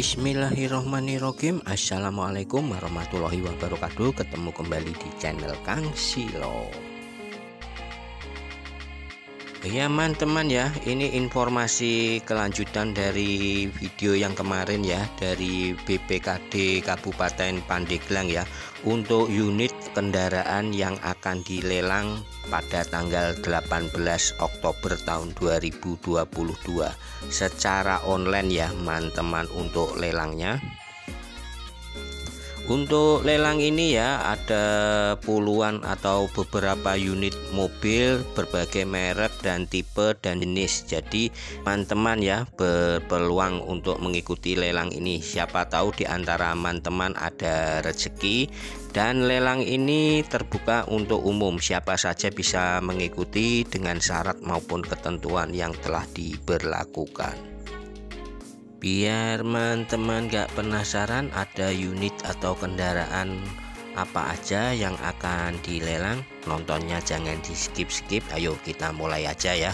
Bismillahirrohmanirrohim. Assalamualaikum warahmatullahi wabarakatuh. Ketemu kembali di channel Kang Silo. Ya teman-teman ya, ini informasi kelanjutan dari video yang kemarin ya, dari BPKD Kabupaten Pandeglang ya, untuk unit kendaraan yang akan dilelang pada tanggal 18 Oktober tahun 2022 secara online ya teman-teman. Untuk lelangnya, untuk lelang ini ya, ada puluhan atau beberapa unit mobil berbagai merek dan tipe dan jenis. Jadi teman-teman ya berpeluang untuk mengikuti lelang ini. Siapa tahu di antara teman-teman ada rezeki, dan lelang ini terbuka untuk umum. Siapa saja bisa mengikuti dengan syarat maupun ketentuan yang telah diberlakukan. Biar teman-teman gak penasaran ada unit atau kendaraan apa aja yang akan dilelang, nontonnya jangan di skip-skip. Ayo kita mulai aja ya.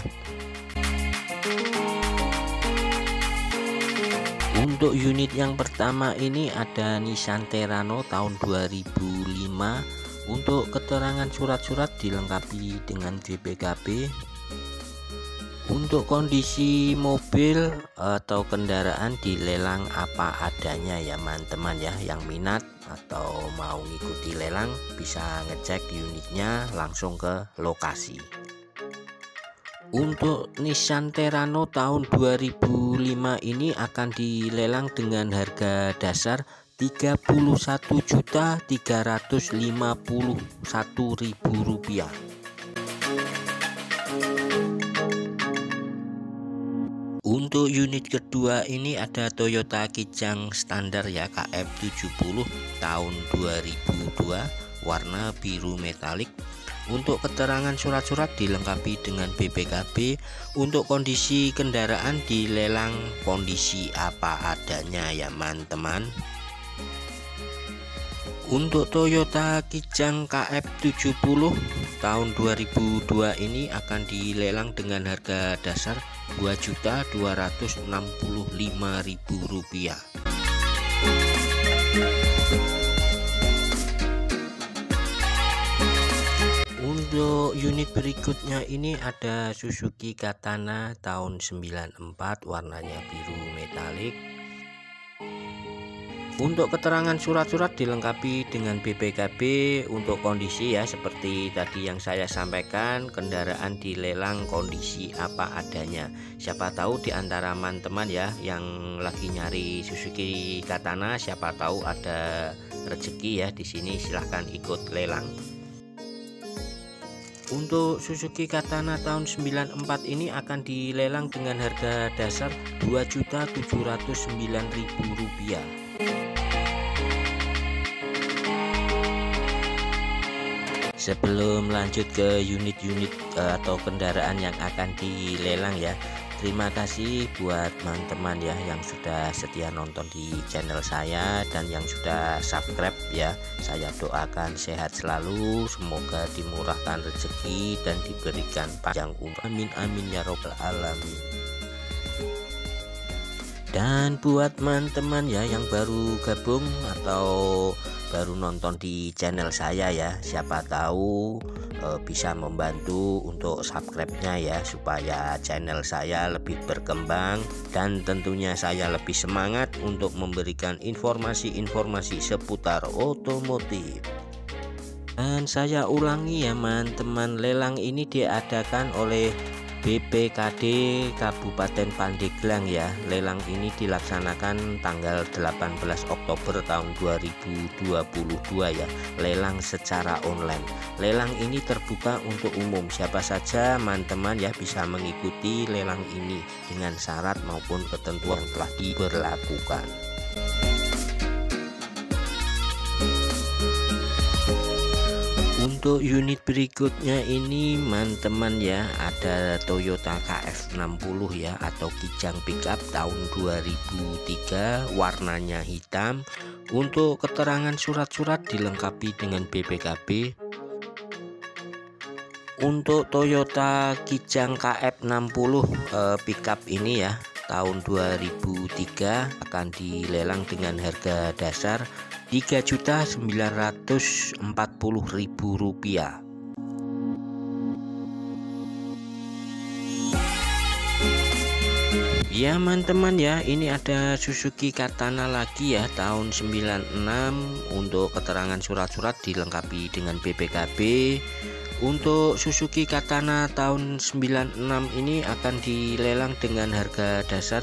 Untuk unit yang pertama ini ada Nissan Terrano tahun 2005. Untuk keterangan surat-surat dilengkapi dengan BPKB. Untuk kondisi mobil atau kendaraan dilelang apa adanya ya teman-teman ya. Yang minat atau mau ngikuti lelang bisa ngecek unitnya langsung ke lokasi. Untuk Nissan Terrano tahun 2005 ini akan dilelang dengan harga dasar Rp31.351.000. Untuk unit kedua ini ada Toyota Kijang standar ya, KF70 tahun 2002, warna biru metalik. Untuk keterangan surat-surat dilengkapi dengan BPKB. Untuk kondisi kendaraan dilelang kondisi apa adanya ya teman-teman. Untuk Toyota Kijang KF70 tahun 2002 ini akan dilelang dengan harga dasar Rp2.265.000. Untuk unit berikutnya ini ada Suzuki Katana tahun 94, warnanya biru metalik. Untuk keterangan surat-surat dilengkapi dengan BPKB. Untuk kondisi ya seperti tadi yang saya sampaikan, kendaraan dilelang kondisi apa adanya. Siapa tahu di antara teman-teman ya yang lagi nyari Suzuki Katana, siapa tahu ada rezeki ya di sini, silahkan ikut lelang. Untuk Suzuki Katana tahun 94 ini akan dilelang dengan harga dasar Rp2.709.000. Sebelum lanjut ke unit-unit atau kendaraan yang akan dilelang ya, terima kasih buat teman-teman ya yang sudah setia nonton di channel saya dan yang sudah subscribe ya. Saya doakan sehat selalu, semoga dimurahkan rezeki dan diberikan panjang umur. Amin amin ya robbal alamin. Dan buat teman-teman ya yang baru gabung atau baru nonton di channel saya ya, siapa tahu bisa membantu untuk subscribe-nya ya, supaya channel saya lebih berkembang dan tentunya saya lebih semangat untuk memberikan informasi-informasi seputar otomotif. Dan saya ulangi ya teman-teman, lelang ini diadakan oleh BPKD Kabupaten Pandeglang ya. Lelang ini dilaksanakan tanggal 18 Oktober tahun 2022 ya. Lelang secara online. Lelang ini terbuka untuk umum. Siapa saja teman-teman ya bisa mengikuti lelang ini dengan syarat maupun ketentuan yang telah diberlakukan. Untuk unit berikutnya ini teman-teman ya, ada Toyota KF60 ya atau Kijang pickup tahun 2003, warnanya hitam. Untuk keterangan surat-surat dilengkapi dengan BPKB. Untuk Toyota Kijang KF60 pickup ini ya tahun 2003 akan dilelang dengan harga dasar Rp3.940.000. Ya teman-teman ya, ini ada Suzuki Katana lagi ya, tahun 96. Untuk keterangan surat-surat dilengkapi dengan BPKB. Untuk Suzuki Katana tahun 96 ini akan dilelang dengan harga dasar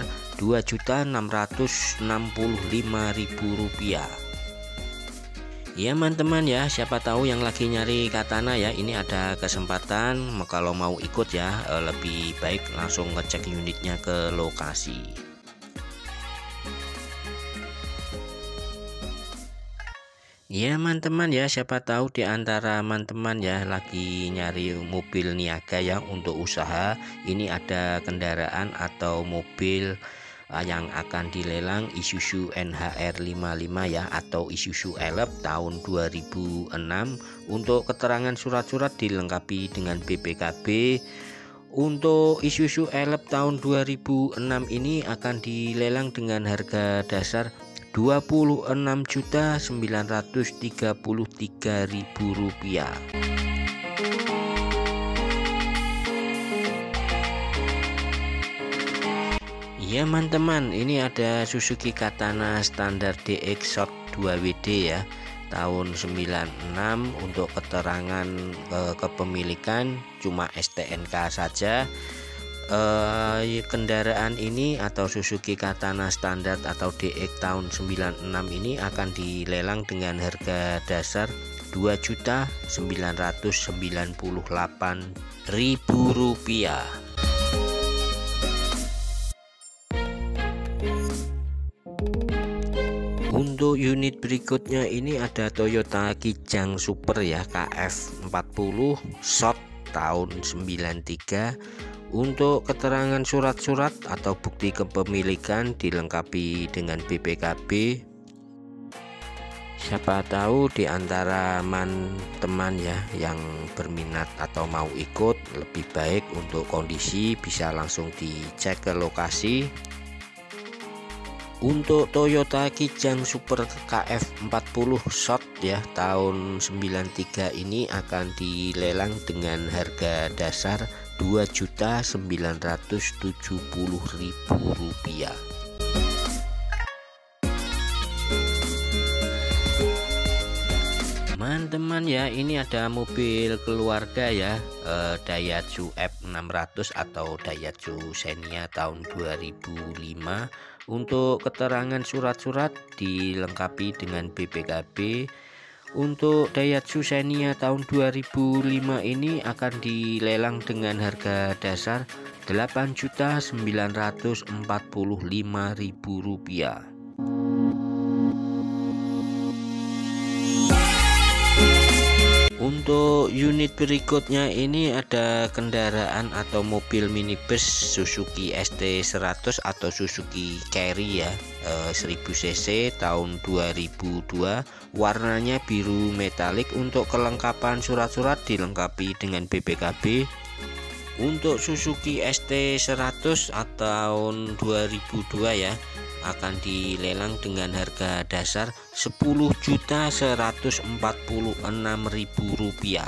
Rp2.665.000. Ya teman-teman ya, siapa tahu yang lagi nyari Katana ya, ini ada kesempatan. Kalau mau ikut ya, lebih baik langsung ngecek unitnya ke lokasi. Ya teman-teman ya, siapa tahu di antara teman-teman ya lagi nyari mobil niaga ya untuk usaha. Ini ada kendaraan atau mobil yang akan dilelang Isuzu NHR 55 ya, atau Isuzu Elep tahun 2006. Untuk keterangan surat-surat dilengkapi dengan BPKB. Untuk Isuzu Elep tahun 2006 ini akan dilelang dengan harga dasar Rp26.933.000. Ya teman-teman, ini ada Suzuki Katana standar DX Short 2WD ya, tahun 96. Untuk keterangan kepemilikan cuma STNK saja. Kendaraan ini atau Suzuki Katana standar atau DX tahun 96 ini akan dilelang dengan harga dasar Rp2.998.000. Untuk unit berikutnya ini ada Toyota Kijang Super ya, KF40 Short tahun 93. Untuk keterangan surat-surat atau bukti kepemilikan dilengkapi dengan BPKB. Siapa tahu di antara teman ya yang berminat atau mau ikut, lebih baik untuk kondisi bisa langsung dicek ke lokasi. Untuk Toyota Kijang Super KF40 Short ya, tahun 93 ini akan dilelang dengan harga dasar Rp2.970.000. Teman-teman ya, ini ada mobil keluarga ya, Daihatsu F600 atau Daihatsu Xenia tahun 2005. Untuk keterangan surat-surat dilengkapi dengan BPKB. Untuk Daihatsu Xenia tahun 2005 ini akan dilelang dengan harga dasar Rp8.945.000. Untuk unit berikutnya ini ada kendaraan atau mobil minibus Suzuki ST100 atau Suzuki Carry ya, 1000 cc tahun 2002, warnanya biru metalik. Untuk kelengkapan surat-surat dilengkapi dengan BPKB. Untuk Suzuki ST100 tahun 2002 ya, akan dilelang dengan harga dasar Rp10.146.000.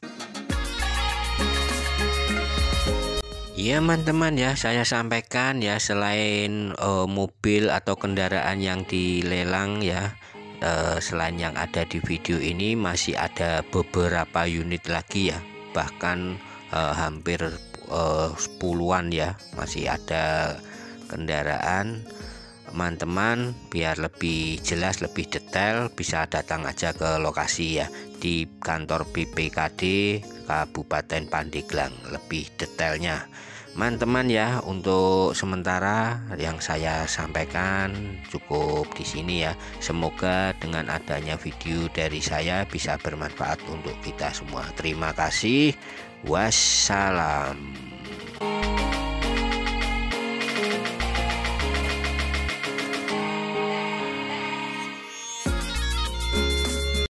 Ya teman-teman ya, saya sampaikan ya, selain mobil atau kendaraan yang dilelang ya, selain yang ada di video ini, masih ada beberapa unit lagi ya, bahkan hampir puluhan ya, masih ada kendaraan. Teman-teman, biar lebih jelas, lebih detail, bisa datang aja ke lokasi ya, di kantor BPKD Kabupaten Pandeglang lebih detailnya. Teman-teman ya, untuk sementara yang saya sampaikan cukup di sini ya. Semoga dengan adanya video dari saya bisa bermanfaat untuk kita semua. Terima kasih. Wassalam.